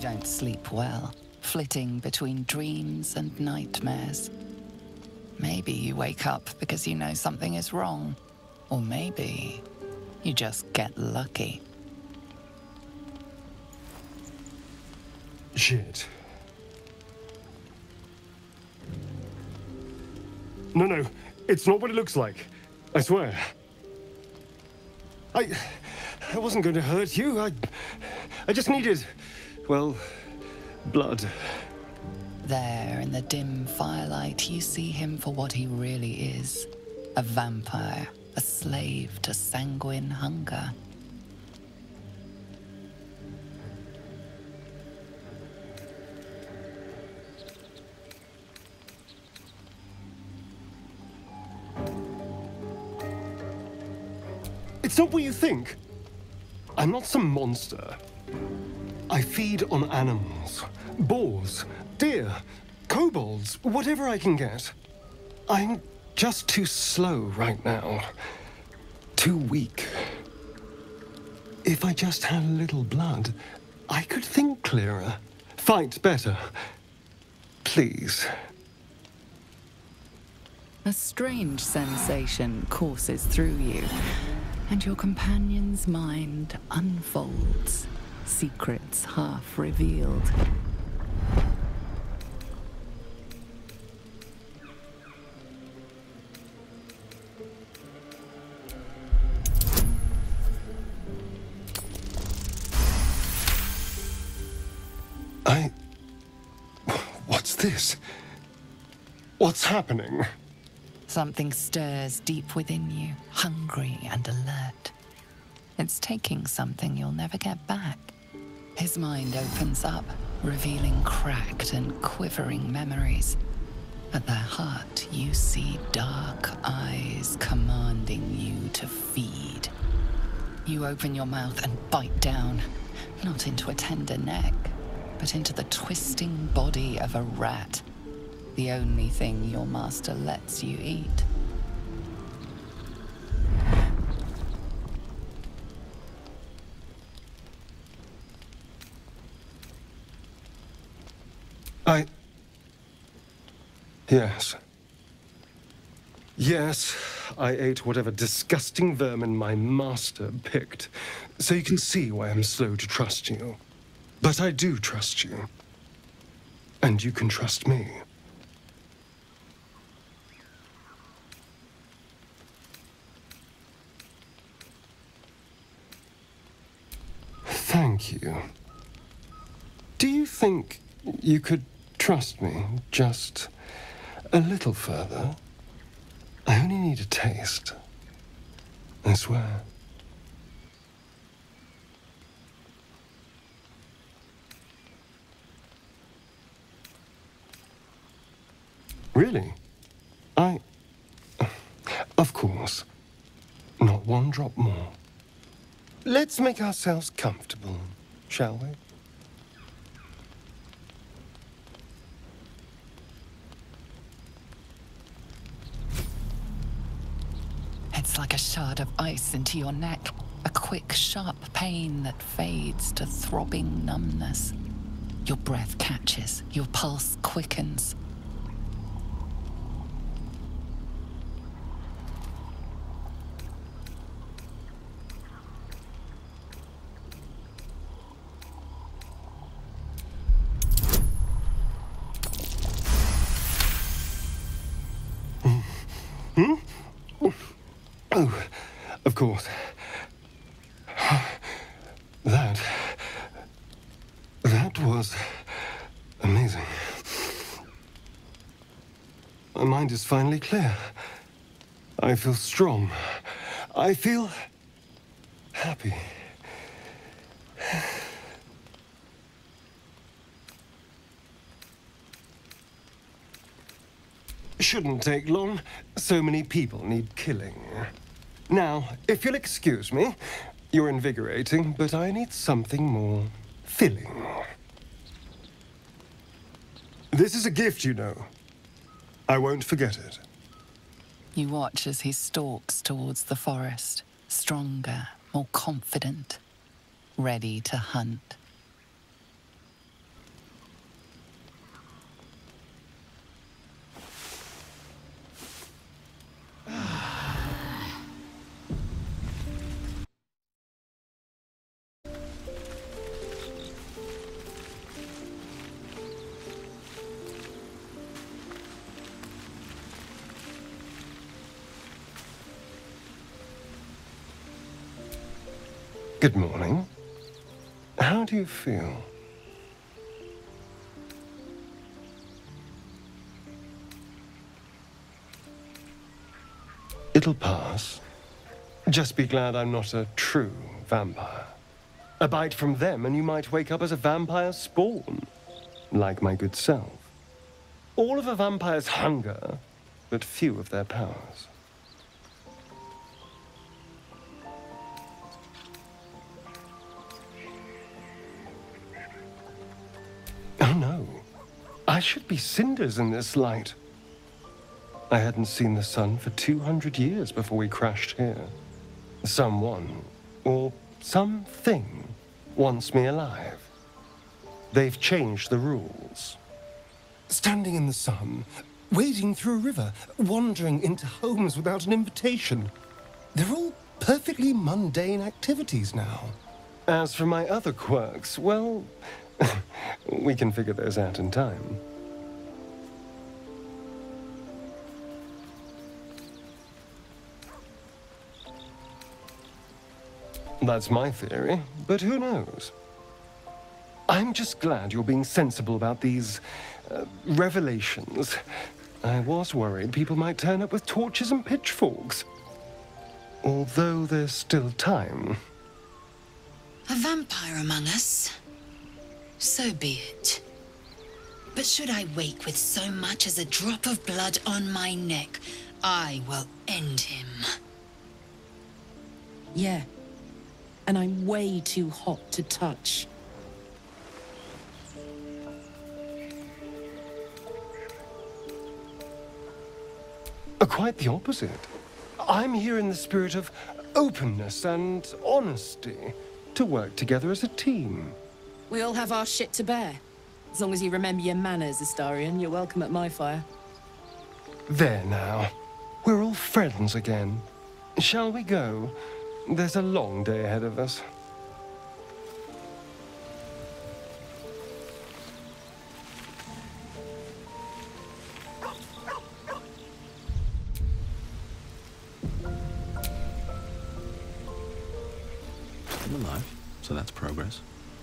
don't sleep well, flitting between dreams and nightmares. Maybe you wake up because you know something is wrong. Or maybe you just get lucky. Shit. No, it's not what it looks like. I swear. I wasn't going to hurt you. I just needed, well, blood. There, in the dim firelight, you see him for what he really is. A vampire, a slave to sanguine hunger. It's not what you think. I'm not some monster. I feed on animals. Boars, deer, kobolds, whatever I can get. I'm just too slow right now. Too weak. If I just had a little blood, I could think clearer, fight better. Please. A strange sensation courses through you, and your companion's mind unfolds, secrets half revealed. What's this? What's happening? Something stirs deep within you, hungry and alert. It's taking something you'll never get back. His mind opens up, revealing cracked and quivering memories. At their heart, you see dark eyes commanding you to feed. You open your mouth and bite down, not into a tender neck, but into the twisting body of a rat. The only thing your master lets you eat. Yes. Yes, I ate whatever disgusting vermin my master picked, so you can see why I'm slow to trust you. But I do trust you. And you can trust me. Thank you. Do you think you could trust me just a little further? I only need a taste. I swear. Really? Of course. Not one drop more. Let's make ourselves comfortable, shall we? It's like a shard of ice into your neck, a quick, sharp pain that fades to throbbing numbness. Your breath catches, your pulse quickens. Oh, of course. That was amazing. My mind is finally clear. I feel strong. I feel happy. Shouldn't take long. So many people need killing. Now, if you'll excuse me, you're invigorating, but I need something more filling. This is a gift, you know. I won't forget it. You watch as he stalks towards the forest, stronger, more confident, ready to hunt. Good morning. How do you feel? It'll pass. Just be glad I'm not a true vampire. A bite from them and you might wake up as a vampire spawn, like my good self. All of a vampire's hunger, but few of their powers. Oh no, I should be cinders in this light. I hadn't seen the sun for 200 years before we crashed here. Someone, or something, wants me alive. They've changed the rules. Standing in the sun, wading through a river, wandering into homes without an invitation. They're all perfectly mundane activities now. As for my other quirks, well, we can figure those out in time. That's my theory, but who knows? I'm just glad you're being sensible about these revelations. I was worried people might turn up with torches and pitchforks. Although there's still time. A vampire among us? So be it. But should I wake with so much as a drop of blood on my neck, I will end him. Yeah. And I'm way too hot to touch. Quite the opposite. I'm here in the spirit of openness and honesty, to work together as a team. We all have our shit to bear. As long as you remember your manners, Astarion, you're welcome at my fire. There now. We're all friends again. Shall we go? There's a long day ahead of us. I'm alive, so that's progress.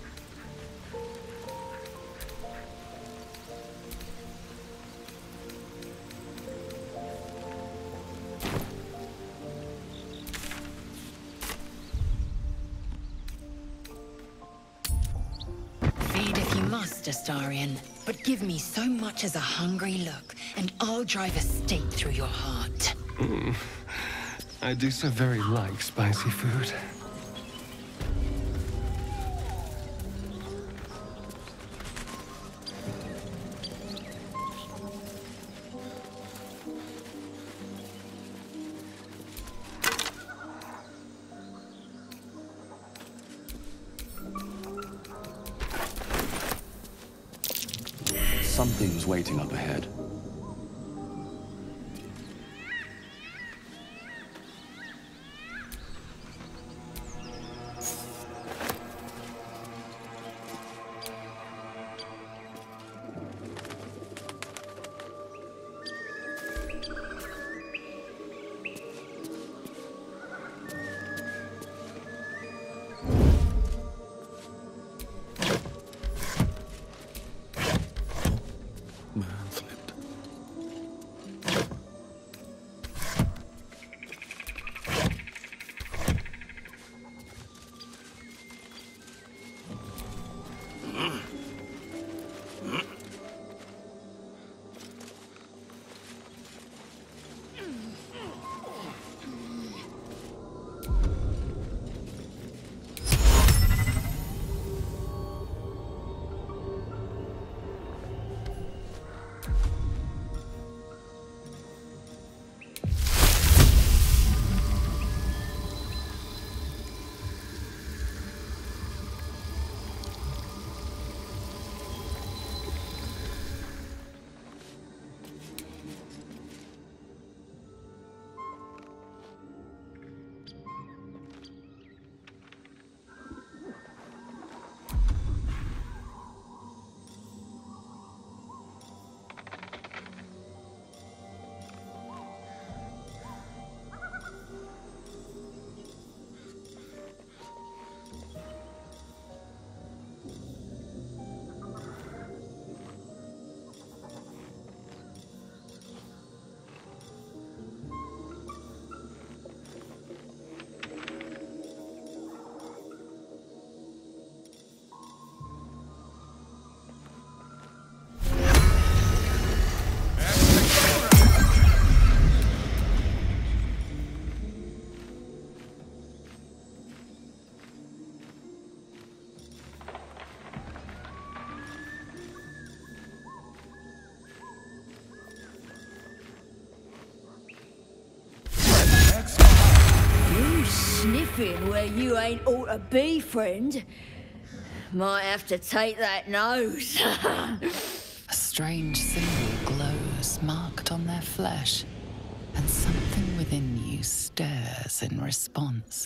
Feed if you must, Astarion, but give me so much as a hungry look, and I'll drive a stake through your heart. I do so very like spicy food. Something's waiting up ahead. Man slipped. Sniffing where you ain't ought to be, friend. Might have to take that nose. A strange symbol glows, marked on their flesh, and something within you stirs in response.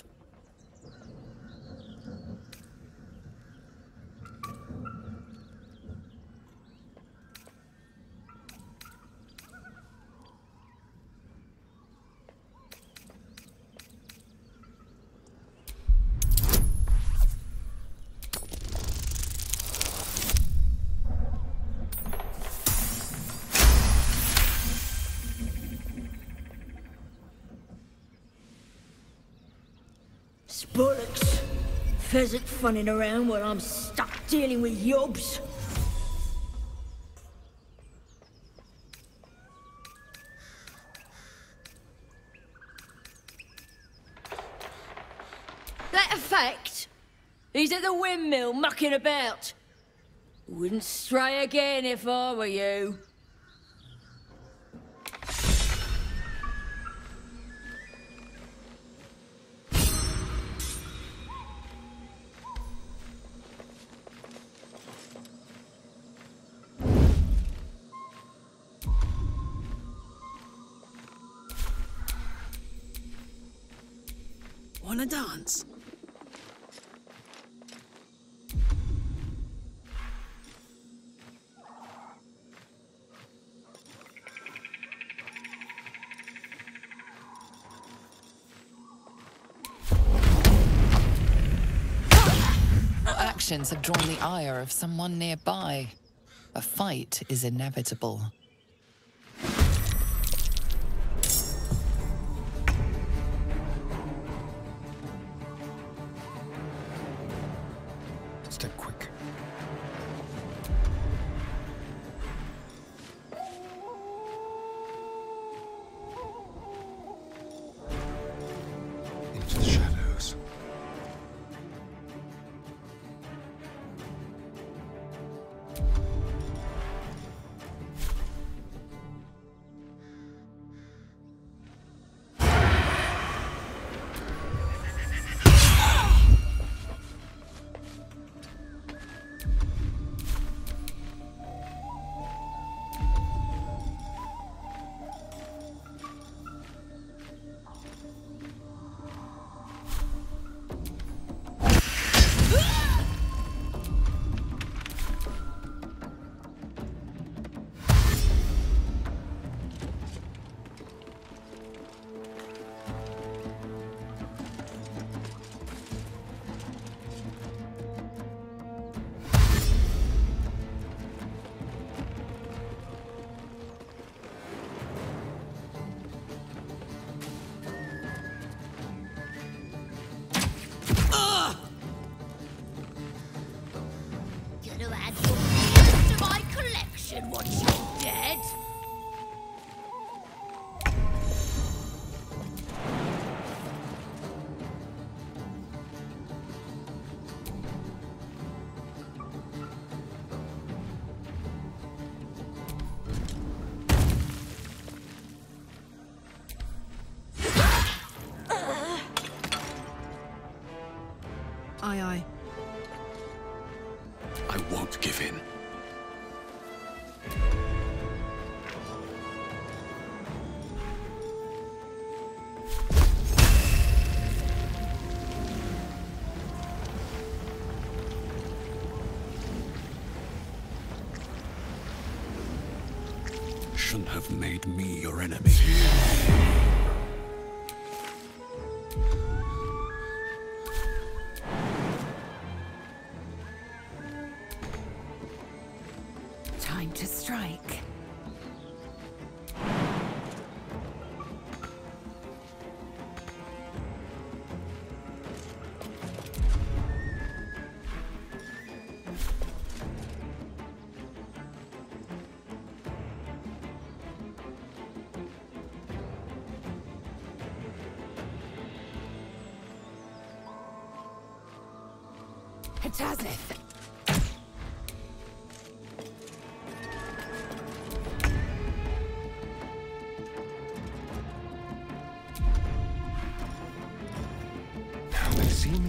Bollocks. Pheasant funning around while I'm stuck dealing with yobs. That a fact? He's at the windmill mucking about. Wouldn't stray again if I were you. Wanna dance? Your actions have drawn the ire of someone nearby. A fight is inevitable. Step quick. Into the shadows. Gonna add your ears to my collection once you're dead. Aye, aye. I won't give in. Shouldn't have made me your enemy. Time to strike. Hatazeth. see me?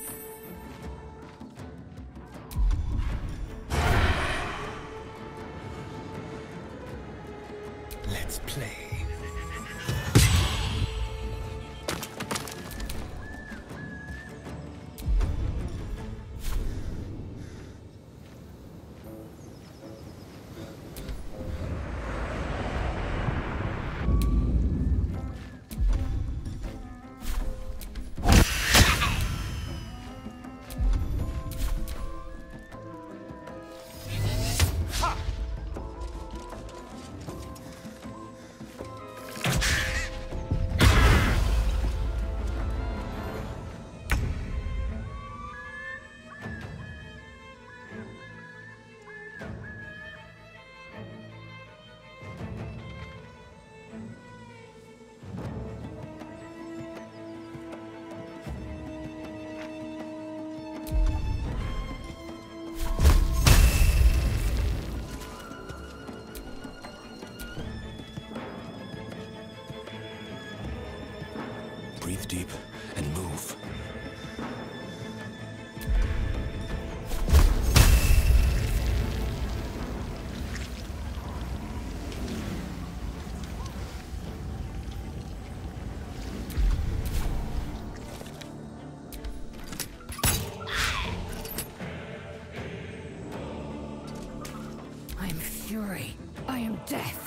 Let's play. Breathe deep and move. I am fury. I am death.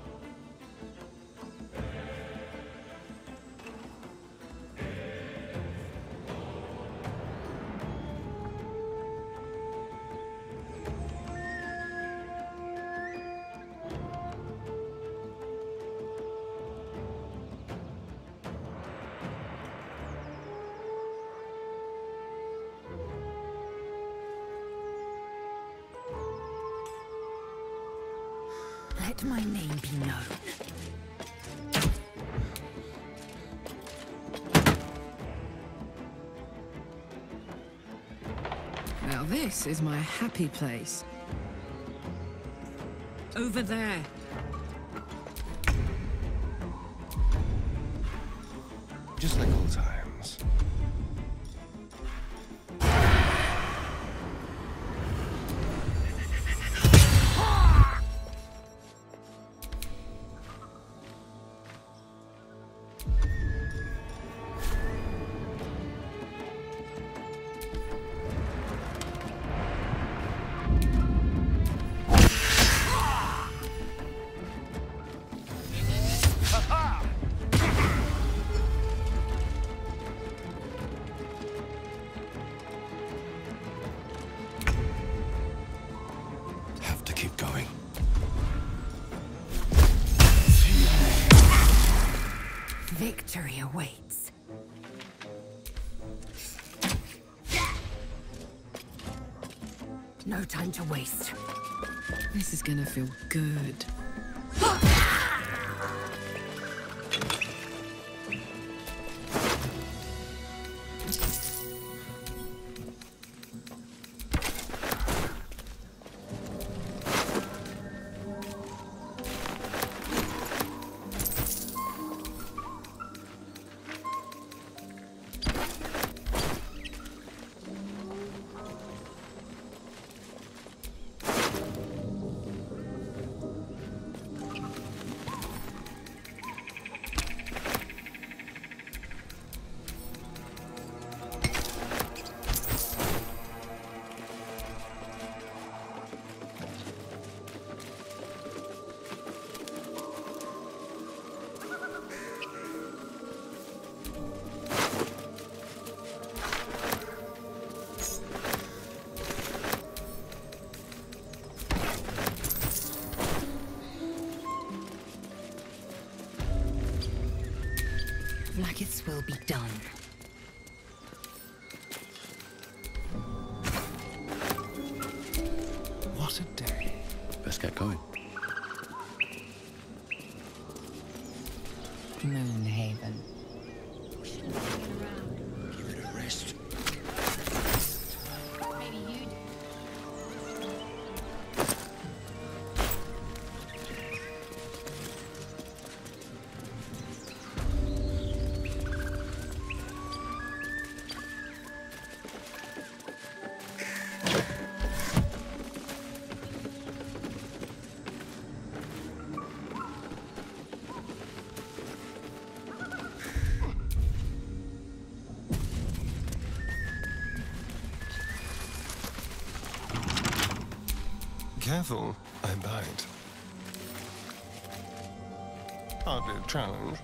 Let my name be known. Now this is my happy place. Over there. Just like old times. Have to keep going. Victory awaits. No time to waste. This is gonna feel good. Vlaakith's will be done. What a day. Let's get going. Moonhaven. Give it a rest. Careful, I bite. Hardly a challenge.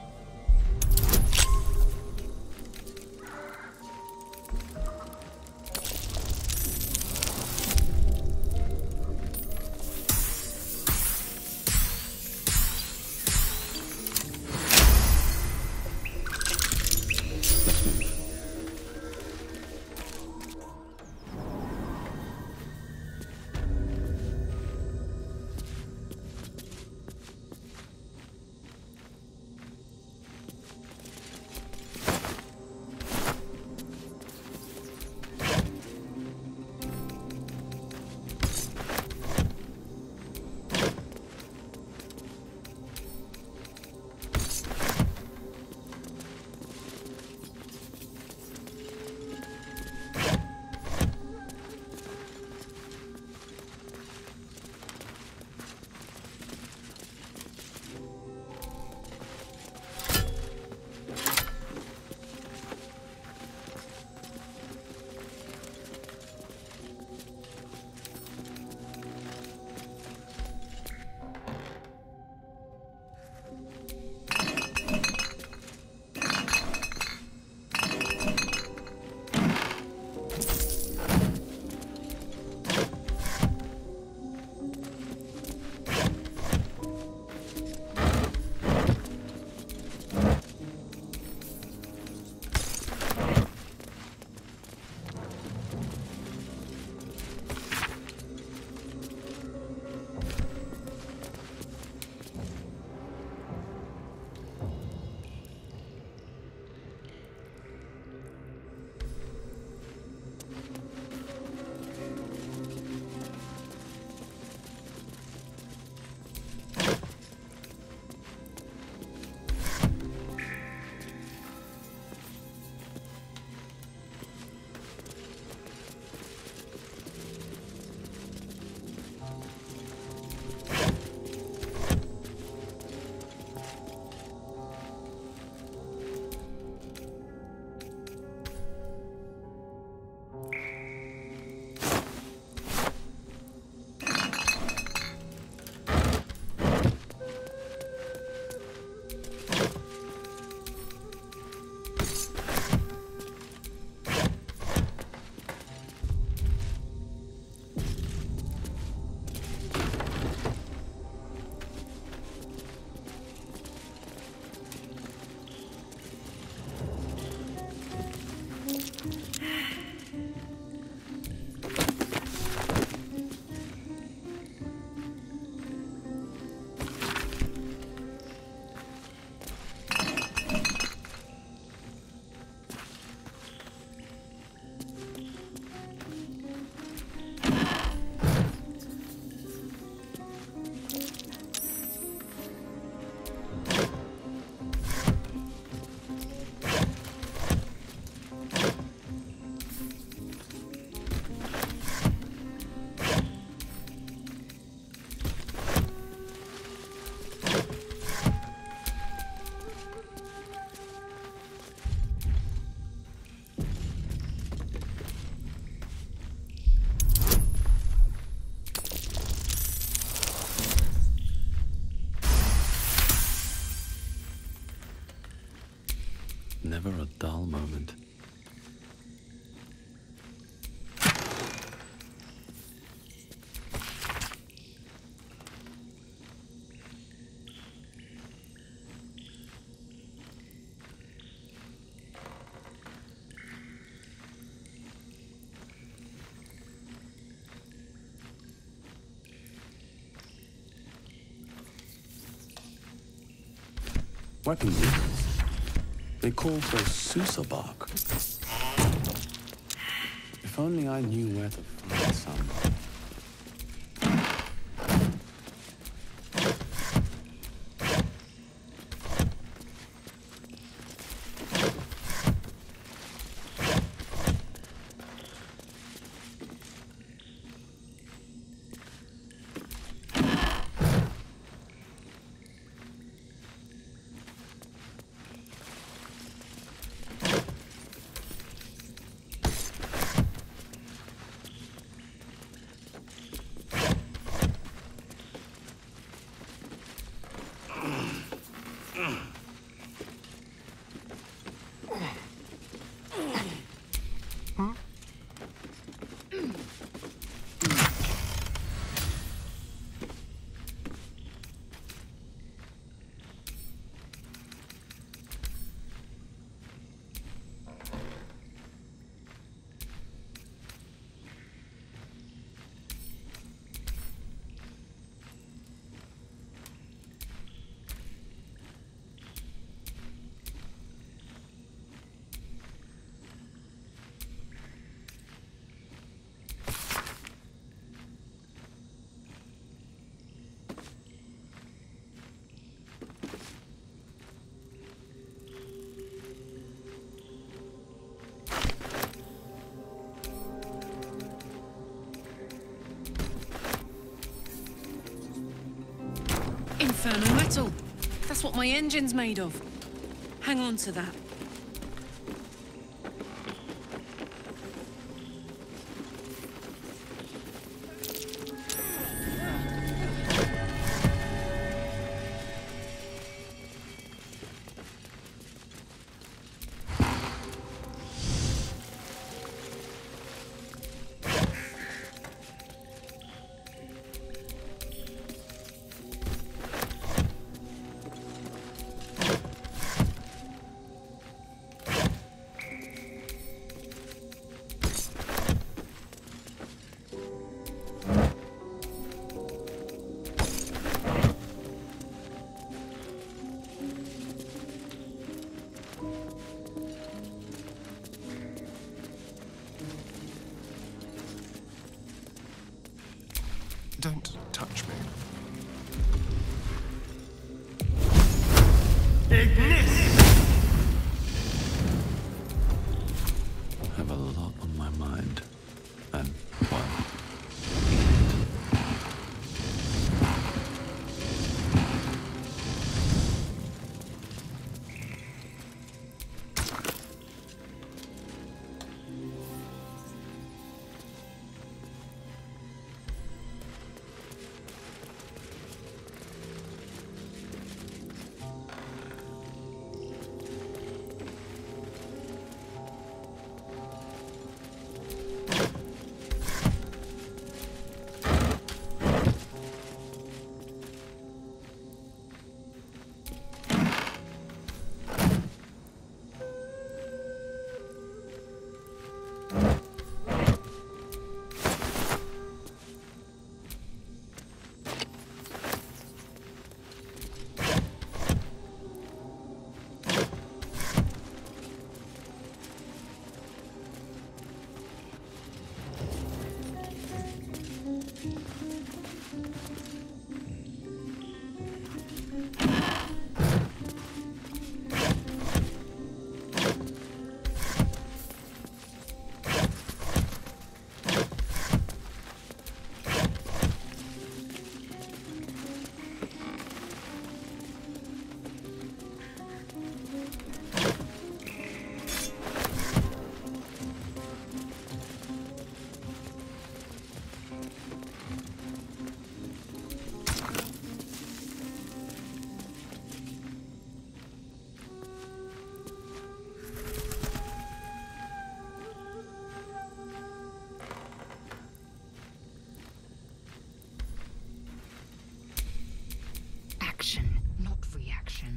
Never a dull moment. Weapon users. They call for Susa bark. If only I knew where to find some. Inferno metal. That's what my engine's made of. Hang on to that. Don't touch me. I have a lot on my mind. And, well, Action, not reaction.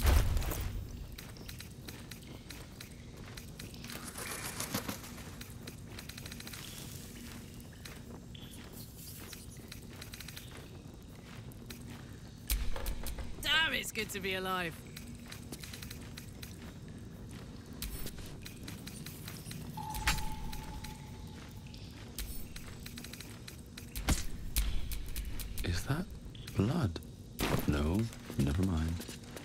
Damn, it's good to be alive. is that blood? No, never mind.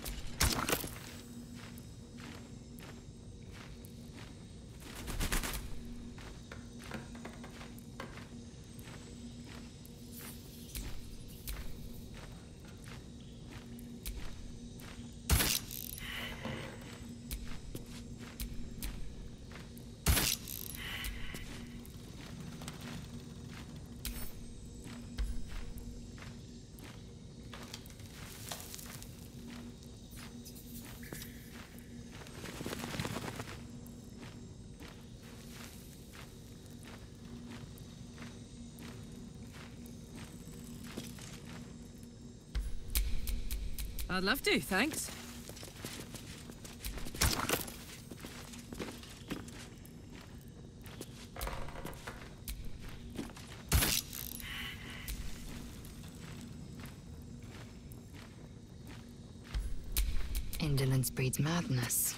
I'd love to, thanks. Indolence breeds madness.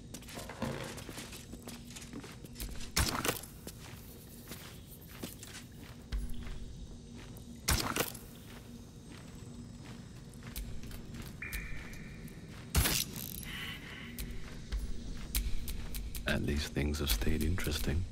At least things have stayed interesting.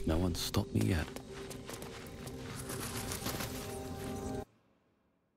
No one's stopped me yet.